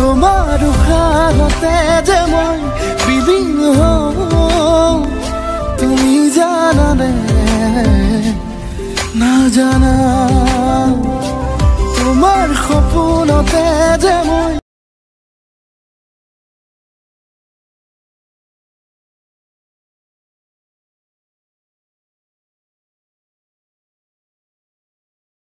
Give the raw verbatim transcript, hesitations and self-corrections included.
তোমাৰ উশাহতে যে মই বিলীন হওঁ তুমি জানানে নাজানা তোমাৰ সপোনতে যে মই